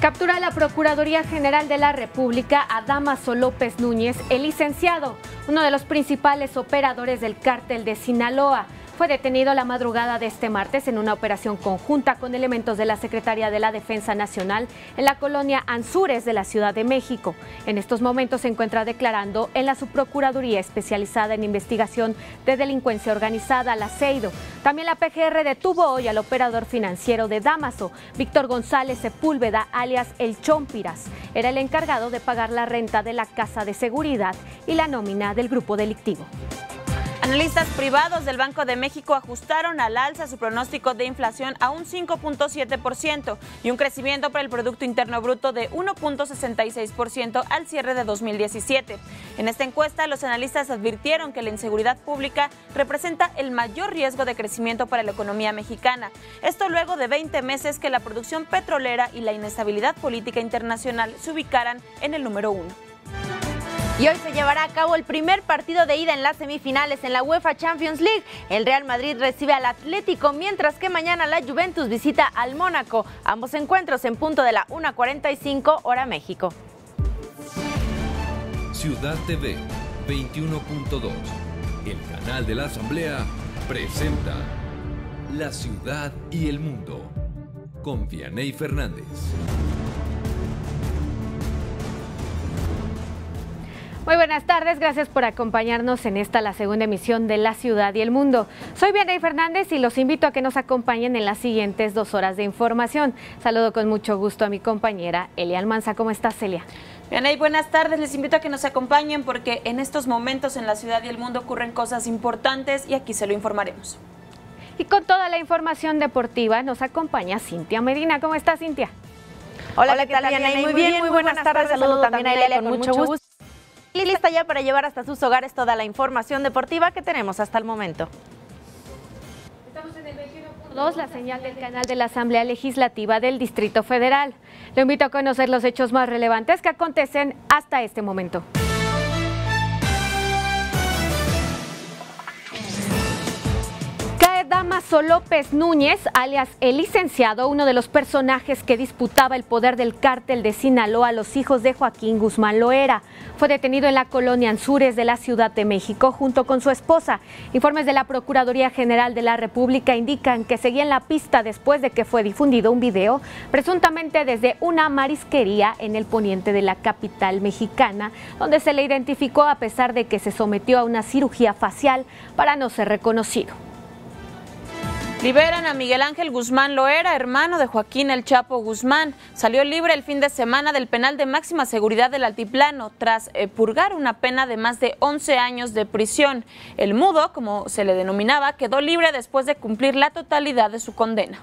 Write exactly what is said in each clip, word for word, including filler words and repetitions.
Captura la Procuraduría General de la República a Dámaso López Núñez, el licenciado, uno de los principales operadores del cártel de Sinaloa. Fue detenido la madrugada de este martes en una operación conjunta con elementos de la Secretaría de la Defensa Nacional en la colonia Anzures de la Ciudad de México. En estos momentos se encuentra declarando en la Subprocuraduría especializada en investigación de delincuencia organizada, la CEIDO. También la P G R detuvo hoy al operador financiero de Dámaso, Víctor González Sepúlveda, alias El Chompiras. Era el encargado de pagar la renta de la casa de seguridad y la nómina del grupo delictivo. Analistas privados del Banco de México ajustaron al alza su pronóstico de inflación a un cinco punto siete por ciento y un crecimiento para el Producto Interno Bruto de uno punto sesenta y seis por ciento al cierre de dos mil diecisiete. En esta encuesta, los analistas advirtieron que la inseguridad pública representa el mayor riesgo de crecimiento para la economía mexicana. Esto luego de veinte meses que la producción petrolera y la inestabilidad política internacional se ubicaran en el número uno. Y hoy se llevará a cabo el primer partido de ida en las semifinales en la UEFA Champions League. El Real Madrid recibe al Atlético, mientras que mañana la Juventus visita al Mónaco. Ambos encuentros en punto de la una cuarenta y cinco hora México. Ciudad T V veintiuno punto dos, el canal de la Asamblea, presenta La Ciudad y el Mundo con Vianey Fernández. Muy buenas tardes, gracias por acompañarnos en esta, la segunda emisión de La Ciudad y el Mundo. Soy Vianey Fernández y los invito a que nos acompañen en las siguientes dos horas de información. Saludo con mucho gusto a mi compañera Elia Almanza. ¿Cómo estás, Celia? Vianey, buenas tardes. Les invito a que nos acompañen porque en estos momentos en La Ciudad y el Mundo ocurren cosas importantes y aquí se lo informaremos. Y con toda la información deportiva nos acompaña Cintia Medina. ¿Cómo estás, Cintia? Hola, Hola ¿qué tal, Vianey? Muy bien, muy buenas tardes. Saludo también a Elia con mucho gusto. Y lista ya para llevar hasta sus hogares toda la información deportiva que tenemos hasta el momento. Estamos en el veintiuno punto dos, la señal del canal de la Asamblea Legislativa del Distrito Federal. Lo invito a conocer los hechos más relevantes que acontecen hasta este momento. Dámaso López Núñez, alias el licenciado, uno de los personajes que disputaba el poder del cártel de Sinaloa a los hijos de Joaquín Guzmán Loera. Fue detenido en la colonia Anzures de la Ciudad de México junto con su esposa. Informes de la Procuraduría General de la República indican que seguían la pista después de que fue difundido un video, presuntamente desde una marisquería en el poniente de la capital mexicana, donde se le identificó a pesar de que se sometió a una cirugía facial para no ser reconocido. Liberan a Miguel Ángel Guzmán Loera, hermano de Joaquín El Chapo Guzmán. Salió libre el fin de semana del penal de máxima seguridad del Altiplano tras eh, purgar una pena de más de once años de prisión. El mudo, como se le denominaba, quedó libre después de cumplir la totalidad de su condena.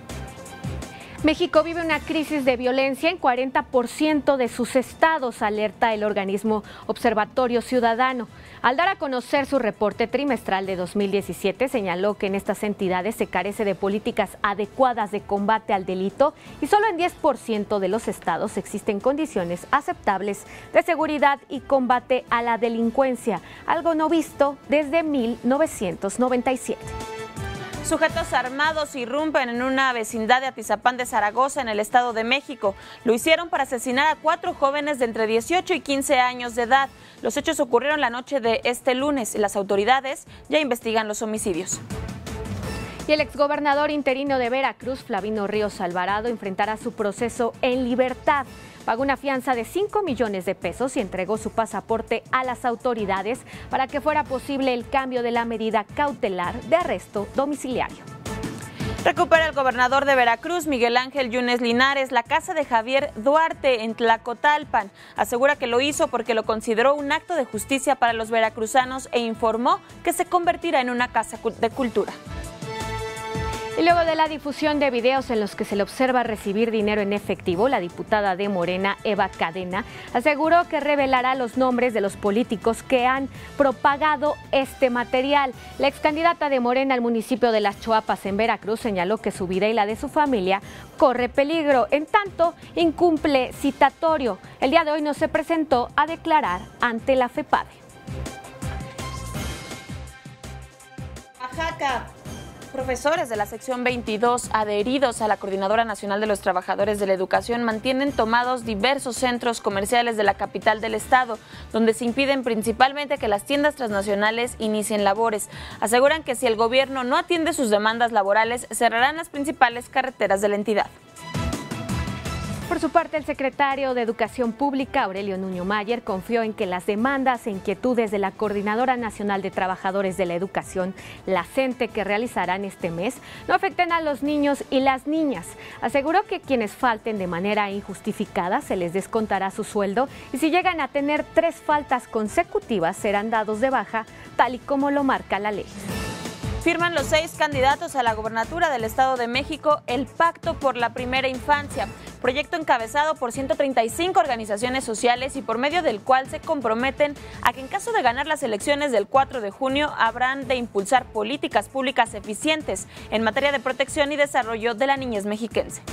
México vive una crisis de violencia en cuarenta por ciento de sus estados, alerta el organismo Observatorio Ciudadano. Al dar a conocer su reporte trimestral de dos mil diecisiete, señaló que en estas entidades se carece de políticas adecuadas de combate al delito y solo en diez por ciento de los estados existen condiciones aceptables de seguridad y combate a la delincuencia, algo no visto desde mil novecientos noventa y siete. Sujetos armados irrumpen en una vecindad de Atizapán de Zaragoza, en el Estado de México. Lo hicieron para asesinar a cuatro jóvenes de entre dieciocho y quince años de edad. Los hechos ocurrieron la noche de este lunes y las autoridades ya investigan los homicidios. Y el exgobernador interino de Veracruz, Flavino Ríos Alvarado, enfrentará su proceso en libertad. Pagó una fianza de cinco millones de pesos y entregó su pasaporte a las autoridades para que fuera posible el cambio de la medida cautelar de arresto domiciliario. Recupera el gobernador de Veracruz, Miguel Ángel Yunes Linares, la casa de Javier Duarte en Tlacotalpan. Asegura que lo hizo porque lo consideró un acto de justicia para los veracruzanos e informó que se convertirá en una casa de cultura. Y luego de la difusión de videos en los que se le observa recibir dinero en efectivo, la diputada de Morena, Eva Cadena, aseguró que revelará los nombres de los políticos que han propagado este material. La excandidata de Morena al municipio de Las Choapas, en Veracruz, señaló que su vida y la de su familia corre peligro. En tanto, incumple citatorio. El día de hoy no se presentó a declarar ante la FEPADE. Oaxaca. Profesores de la sección veintidós adheridos a la Coordinadora Nacional de los Trabajadores de la Educación mantienen tomados diversos centros comerciales de la capital del estado, donde se impiden principalmente que las tiendas transnacionales inicien labores. Aseguran que si el gobierno no atiende sus demandas laborales, cerrarán las principales carreteras de la entidad. Por su parte, el secretario de Educación Pública, Aurelio Nuño Mayer, confió en que las demandas e inquietudes de la Coordinadora Nacional de Trabajadores de la Educación, la CENTE, que realizarán este mes, no afecten a los niños y las niñas. Aseguró que quienes falten de manera injustificada se les descontará su sueldo y si llegan a tener tres faltas consecutivas serán dados de baja, tal y como lo marca la ley. Firman los seis candidatos a la gobernatura del Estado de México el Pacto por la Primera Infancia, proyecto encabezado por ciento treinta y cinco organizaciones sociales y por medio del cual se comprometen a que en caso de ganar las elecciones del cuatro de junio habrán de impulsar políticas públicas eficientes en materia de protección y desarrollo de la niñez mexiquense.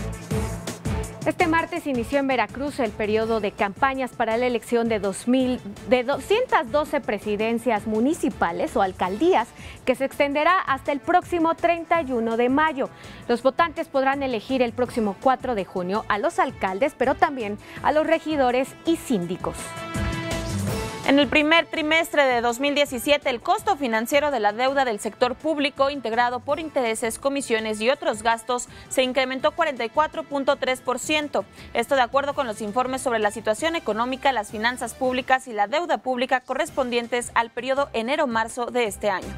Este martes inició en Veracruz el periodo de campañas para la elección de, dos mil, de doscientas doce presidencias municipales o alcaldías que se extenderá hasta el próximo treinta y uno de mayo. Los votantes podrán elegir el próximo cuatro de junio a los alcaldes, pero también a los regidores y síndicos. En el primer trimestre de dos mil diecisiete, el costo financiero de la deuda del sector público, integrado por intereses, comisiones y otros gastos, se incrementó cuarenta y cuatro punto tres por ciento. Esto de acuerdo con los informes sobre la situación económica, las finanzas públicas y la deuda pública correspondientes al periodo enero-marzo de este año.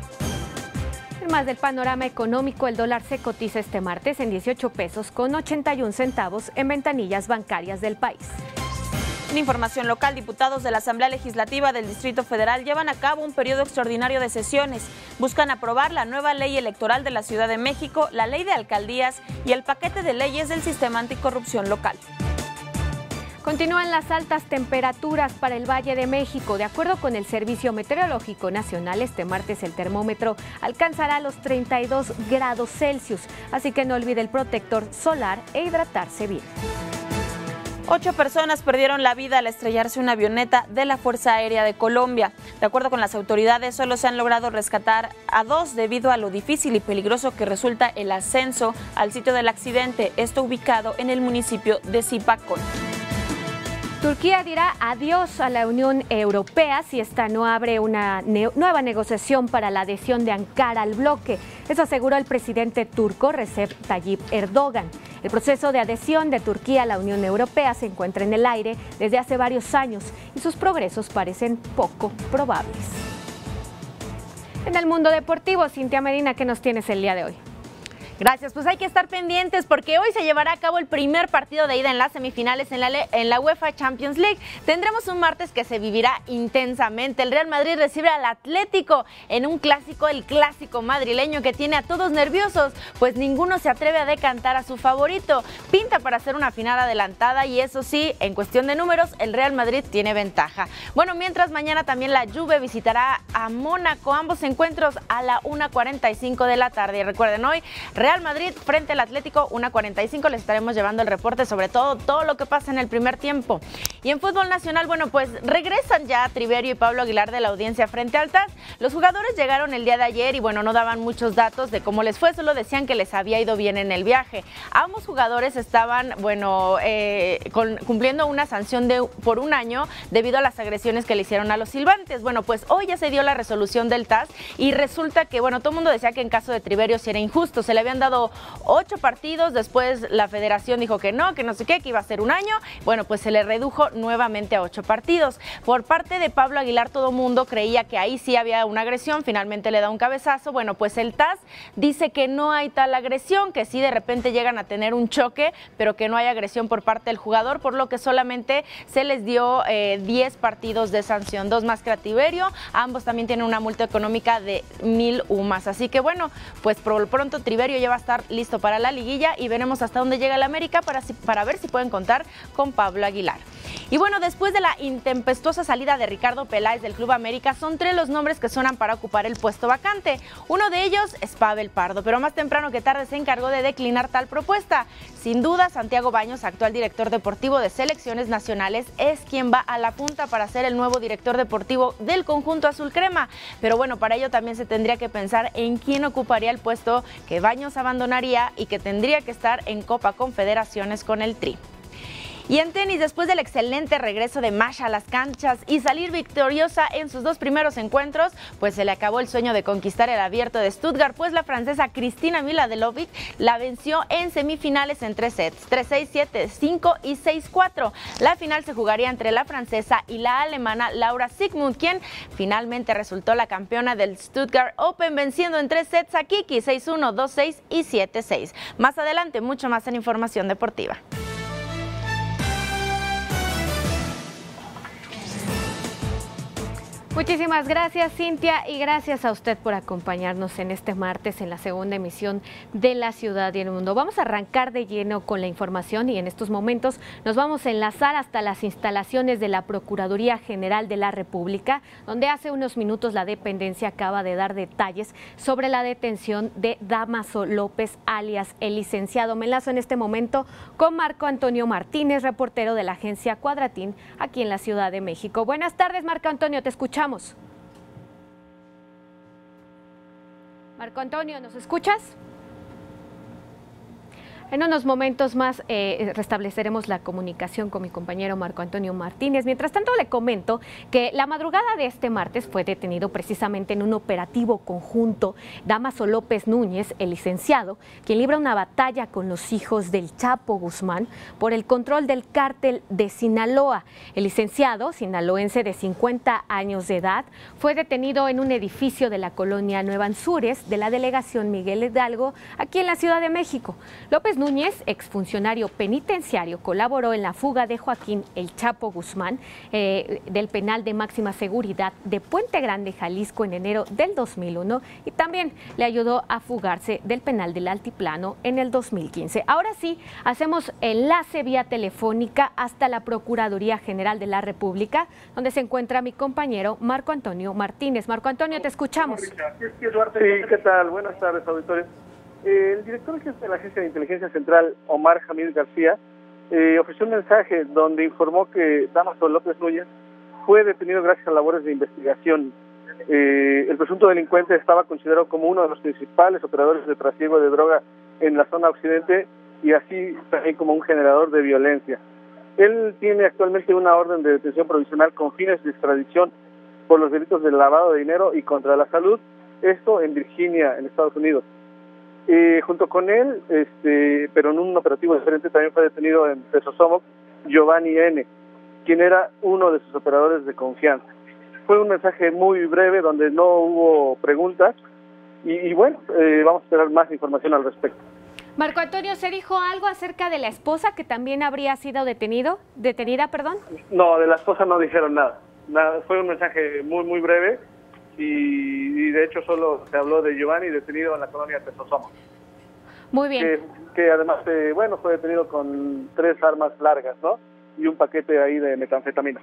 En más del panorama económico, el dólar se cotiza este martes en dieciocho pesos con ochenta y un centavos en ventanillas bancarias del país. En información local, diputados de la Asamblea Legislativa del Distrito Federal llevan a cabo un periodo extraordinario de sesiones. Buscan aprobar la nueva ley electoral de la Ciudad de México, la ley de alcaldías y el paquete de leyes del sistema anticorrupción local. Continúan las altas temperaturas para el Valle de México. De acuerdo con el Servicio Meteorológico Nacional, este martes el termómetro alcanzará los treinta y dos grados Celsius, así que no olvide el protector solar e hidratarse bien. Ocho personas perdieron la vida al estrellarse una avioneta de la Fuerza Aérea de Colombia. De acuerdo con las autoridades, solo se han logrado rescatar a dos debido a lo difícil y peligroso que resulta el ascenso al sitio del accidente, esto ubicado en el municipio de Zipacón. Turquía dirá adiós a la Unión Europea si esta no abre una ne- nueva negociación para la adhesión de Ankara al bloque. Eso aseguró el presidente turco Recep Tayyip Erdogan. El proceso de adhesión de Turquía a la Unión Europea se encuentra en el aire desde hace varios años y sus progresos parecen poco probables. En el mundo deportivo, Cintia Medina, ¿qué nos tienes el día de hoy? Gracias, pues hay que estar pendientes porque hoy se llevará a cabo el primer partido de ida en las semifinales en la, en la UEFA Champions League. Tendremos un martes que se vivirá intensamente. El Real Madrid recibe al Atlético en un clásico, el clásico madrileño que tiene a todos nerviosos, pues ninguno se atreve a decantar a su favorito. Pinta para hacer una final adelantada y eso sí, en cuestión de números, el Real Madrid tiene ventaja. Bueno, mientras mañana también la Juve visitará a Mónaco, ambos encuentros a la una cuarenta y cinco de la tarde. Y recuerden, hoy Real Real Madrid frente al Atlético, una cuarenta y cinco, les estaremos llevando el reporte sobre todo, todo lo que pasa en el primer tiempo. Y en fútbol nacional, bueno, pues regresan ya Triverio y Pablo Aguilar de la audiencia frente al T A S. Los jugadores llegaron el día de ayer y bueno, no daban muchos datos de cómo les fue, solo decían que les había ido bien en el viaje. Ambos jugadores estaban, bueno, eh, con, cumpliendo una sanción de por un año debido a las agresiones que le hicieron a los silbantes. Bueno, pues hoy ya se dio la resolución del T A S y resulta que, bueno, todo el mundo decía que en caso de Triverio sí era injusto, se le habían dado ocho partidos, después la federación dijo que no, que no sé qué, que iba a ser un año, bueno, pues se le redujo nuevamente a ocho partidos. Por parte de Pablo Aguilar, todo mundo creía que ahí sí había una agresión, finalmente le da un cabezazo, bueno, pues el T A S dice que no hay tal agresión, que sí de repente llegan a tener un choque, pero que no hay agresión por parte del jugador, por lo que solamente se les dio eh, diez partidos de sanción, dos más que a Triverio, ambos también tienen una multa económica de mil U M A S, así que bueno, pues por lo pronto Triverio lleva va a estar listo para la liguilla y veremos hasta dónde llega el América para, para ver si pueden contar con Pablo Aguilar. Y bueno, después de la intempestuosa salida de Ricardo Peláez del Club América, son tres los nombres que suenan para ocupar el puesto vacante. Uno de ellos es Pavel Pardo, pero más temprano que tarde se encargó de declinar tal propuesta. Sin duda, Santiago Baños, actual director deportivo de selecciones nacionales, es quien va a la punta para ser el nuevo director deportivo del conjunto azul crema. Pero bueno, para ello también se tendría que pensar en quién ocuparía el puesto que Baños abandonaría y que tendría que estar en Copa Confederaciones con el Tri. Y en tenis, después del excelente regreso de Masha a las canchas y salir victoriosa en sus dos primeros encuentros, pues se le acabó el sueño de conquistar el Abierto de Stuttgart, pues la francesa Cristina Miladinovic la venció en semifinales en tres sets, tres seis, siete cinco y seis cuatro. La final se jugaría entre la francesa y la alemana Laura Siegemund, quien finalmente resultó la campeona del Stuttgart Open, venciendo en tres sets a Kiki, seis uno, dos seis y siete seis. Más adelante, mucho más en Información Deportiva. Muchísimas gracias, Cintia, y gracias a usted por acompañarnos en este martes en la segunda emisión de La Ciudad y el Mundo. Vamos a arrancar de lleno con la información y en estos momentos nos vamos a enlazar hasta las instalaciones de la Procuraduría General de la República, donde hace unos minutos la dependencia acaba de dar detalles sobre la detención de Dámaso López, alias el licenciado. Me enlazo en este momento con Marco Antonio Martínez, reportero de la agencia Cuadratín, aquí en la Ciudad de México. Buenas tardes, Marco Antonio, te escuchamos. Marco Antonio, ¿nos escuchas? En unos momentos más eh, restableceremos la comunicación con mi compañero Marco Antonio Martínez. Mientras tanto, le comento que la madrugada de este martes fue detenido precisamente en un operativo conjunto Dámaso López Núñez, el licenciado, quien libra una batalla con los hijos del Chapo Guzmán por el control del cártel de Sinaloa. El licenciado, sinaloense de cincuenta años de edad, fue detenido en un edificio de la colonia Nueva Anzures de la delegación Miguel Hidalgo, aquí en la Ciudad de México. López Núñez, exfuncionario penitenciario, colaboró en la fuga de Joaquín El Chapo Guzmán eh, del penal de máxima seguridad de Puente Grande, Jalisco, en enero del dos mil uno, y también le ayudó a fugarse del penal del Altiplano en el dos mil quince. Ahora sí, hacemos enlace vía telefónica hasta la Procuraduría General de la República, donde se encuentra mi compañero Marco Antonio Martínez. Marco Antonio, te escuchamos. Sí, ¿qué tal? Buenas tardes, auditorio. El director de la Agencia de Inteligencia Central, Omar Jamil García, eh, ofreció un mensaje donde informó que Dámaso López Núñez fue detenido gracias a labores de investigación. Eh, el presunto delincuente estaba considerado como uno de los principales operadores de trasiego de droga en la zona occidente y así también como un generador de violencia. Él tiene actualmente una orden de detención provisional con fines de extradición por los delitos de lavado de dinero y contra la salud, esto en Virginia, en Estados Unidos. Eh, junto con él, este, pero en un operativo diferente, también fue detenido en Tesosomoc Giovanni N., quien era uno de sus operadores de confianza. Fue un mensaje muy breve donde no hubo preguntas y, y bueno, eh, vamos a esperar más información al respecto. Marco Antonio, ¿se dijo algo acerca de la esposa que también habría sido detenido, detenida, perdón? No, de la esposa no dijeron nada. nada fue un mensaje muy, muy breve. Y, y de hecho solo se habló de Giovanni detenido en la colonia de Tesosomoc. Muy bien. Que, que además, eh, bueno, fue detenido con tres armas largas, ¿no? Y un paquete ahí de metanfetamina.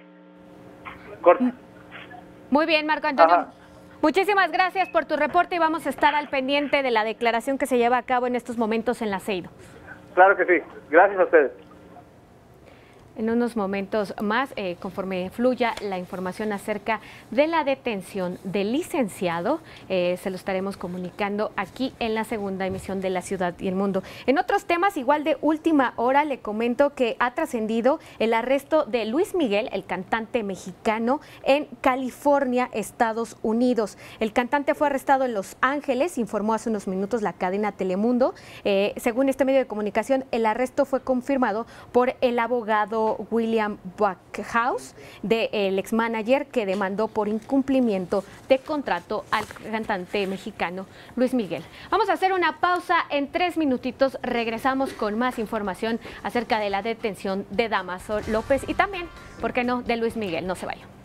Corta. Muy bien, Marco Antonio. Ajá. Muchísimas gracias por tu reporte y vamos a estar al pendiente de la declaración que se lleva a cabo en estos momentos en la Seido. Claro que sí. Gracias a ustedes. En unos momentos más, eh, conforme fluya la información acerca de la detención del licenciado, eh, se lo estaremos comunicando aquí en la segunda emisión de La Ciudad y el Mundo. En otros temas, igual de última hora, le comento que ha trascendido el arresto de Luis Miguel, el cantante mexicano, en California, Estados Unidos. El cantante fue arrestado en Los Ángeles, informó hace unos minutos la cadena Telemundo. Eh, según este medio de comunicación, el arresto fue confirmado por el abogado William Backhaus, del ex manager que demandó por incumplimiento de contrato al cantante mexicano Luis Miguel. Vamos a hacer una pausa en tres minutitos, regresamos con más información acerca de la detención de Dámaso López y también, ¿por qué no?, de Luis Miguel. No se vayan.